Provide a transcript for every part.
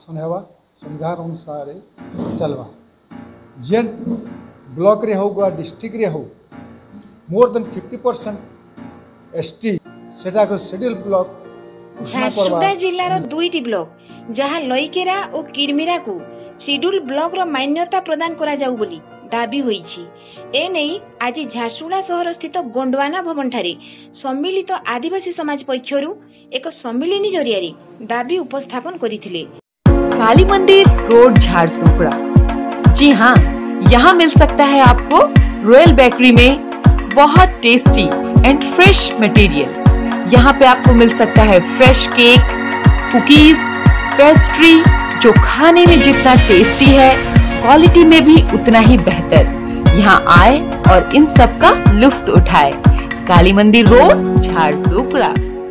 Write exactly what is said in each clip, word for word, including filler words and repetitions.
शासन हेबा संविधान अनुसार चलवा जेन ब्लॉक रे हो गया डिस्ट्रिक्ट रे हो more than fifty percent ST सेटा को शेड्यूल ब्लॉक झारसुगुड़ा जिल्लार दुईटी ब्लॉक जहां लईकेरा और किरमिरा को शेड्यूल ब्लॉक रो मान्यता प्रदान करा जाऊ बोली दाबी होईछि। ए नेई आज झारसुगुड़ा शहर स्थित गोंडवाना भवन ठारे सम्मिलित आदिवासी समाज पक्षरु एक सम्मिलनी जरियारी दाबी उपस्थापन करिथिले। काली मंदिर रोड झारसुगुड़ा। जी हाँ, यहाँ मिल सकता है आपको रॉयल बेकरी में बहुत टेस्टी एंड फ्रेश मटेरियल। यहाँ पे आपको मिल सकता है फ्रेश केक, कुकीज, पेस्ट्री जो खाने में जितना टेस्टी है क्वालिटी में भी उतना ही बेहतर। यहाँ आए और इन सब का लुफ्त उठाए। काली मंदिर रोड झारसुगुड़ा।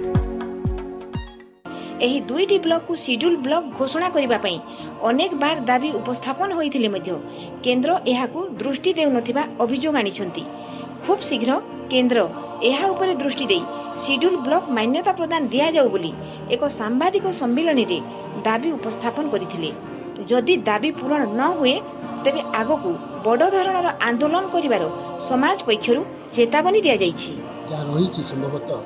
एही दुईटी ब्लॉक को शेड्यूल ब्लॉक घोषणा करिबा पई अनेक बार दाबी उपस्थापन होइथिले मध्ये केंद्र एहाकू दृष्टि देउ नथिबा अभियोग आनिछंती। खूब शीघ्र केंद्र एहा उपरे दृष्टि देई शेड्यूल ब्लॉक मान्यता प्रदान दिया जाऊ बोली एक सांबादिक सम्मेलन रे दाबी उपस्थापन करिथिले। जदि दाबी पूरण न हुए तेबे आगकू बड़ धरणर आंदोलन करिवार समाज पक्षरु चेतावनी दिया जाइछि। या रहिछि संभवतः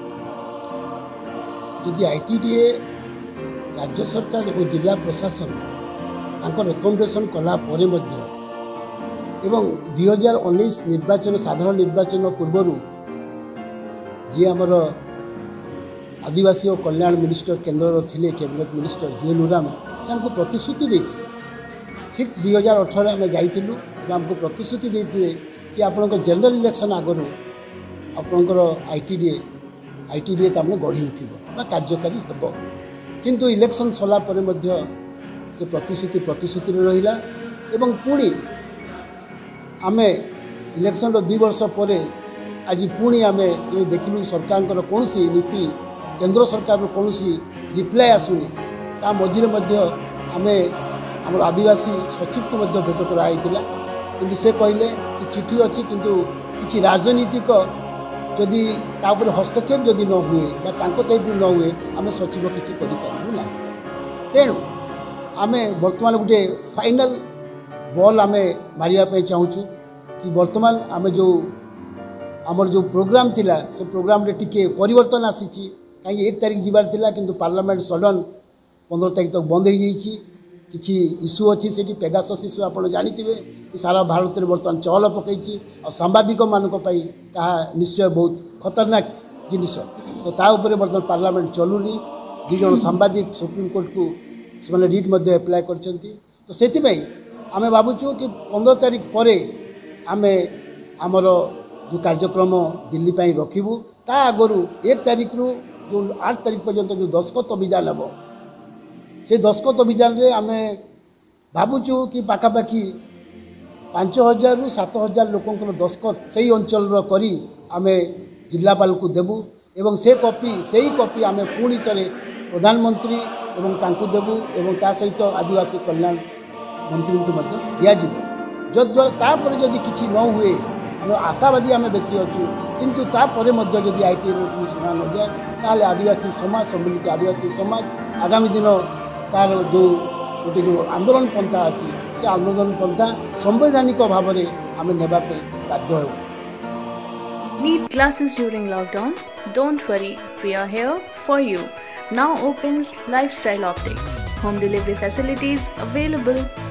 यदि आईटीडीए राज्य सरकार और जिला प्रशासन रेकमेंडेशन कला परे मध्य एवं दुई हजार उन्नीस निर्वाचन साधारण निर्वाचन पूर्व जी आमर आदिवासी और कल्याण मिनिस्टर केन्द्र थिले कैबिनेट मिनिस्टर जुएल ओराम से हमको प्रतिश्रुति देते ठीक दुई हजार अठर आम जाइलु आमको प्रतिश्रुति देते कि आपण जनरल इलेक्शन आगु आपणकर आईटीडीए आईटीडीए तामने गढ़ी उठिब कार्यकारी हेब किंतु इलेक्शन सरला परे मध्य से प्रतिश्रुति प्रतिश्रुति रहिला एवं पुणी आमे इलेक्शन दुई वर्ष पर आज पुणी आमे ये देखिलु सरकार कौन सी नीति केंद्र सरकार कौन रिप्लाय आसुनी ता मझिरे मध्य आमे हमर आदिवासी सचिव को मध्य भेट कराइतिला किंतु से कहले कि चिठी अच्छी किंतु किछि राजनीतिक जदि तापर हस्तक्षेप जदि न हुए बा तांको तरफ न हुए आमे सचिव किछि करि पारबु ना। तेणु आमे वर्तमान गोटे फाइनल बॉल आमे मारिया पे चाहूछु कि वर्तमान आमे जो आमर जो प्रोग्राम थिला से प्रोग्राम रे टिके परिवर्तन आसीछि कहीं एक तारीख जीवार थिला किंतु पार्लियामेंट सडन पंद्रह तारीख तक बंद हो जाइछि। किछि इश्यू अच्छी से पेगासस इश्यू आप जानिथिबे कि सारा भारत में बर्तमान चहल पकई और सांबादिक मानक पई ताहा निश्चय बहुत खतरनाक जिनिस तो ता उपरे बर्तमान पार्लियामेंट चलुनी दुई जन सांबादिक सुप्रीम कोर्ट को से रिट मध्य एप्लाय करछंती तो सेति पई आमे भाबुछु कि पंद्रह तारीख पर आमे आमर जो कार्यक्रम दिल्ली पाई रखिबू ता आगरू एक तारीख रु जो आठ तारीख पर्यंत जो दस्खत अभियान हम से दस्खत अभियान रे आमे भाबुछु कि पाखापाखि पांच हजार रु सात हजार लोकंकर दस्खत से ही अंचल करी आमे जिलापाल को देबू एवं से कॉपी से ही कॉपी आमे पुणी थे प्रधानमंत्री एवं तांकु देबू एवं ता सहित आदिवासी कल्याण मंत्री को मध्य दियाजिबो जद्वारा तापर जदि किछि न हुए आम आशावादी आम बेसी अच्छु किंतु तापर मध्य जदि आईटी शुणा न जाए ताले आदिवासी समाज सम्मिलित आदिवासी समाज आगामी दिन तार जो गोटे जो आंदोलन पंथा अच्छी से आंदोलन पंथा संवैधानिक भाव में आम नेबापे बाध्य हो। Need classes during lockdown? Don't worry, we are here for you. Now opens Lifestyle Optics. Home delivery facilities available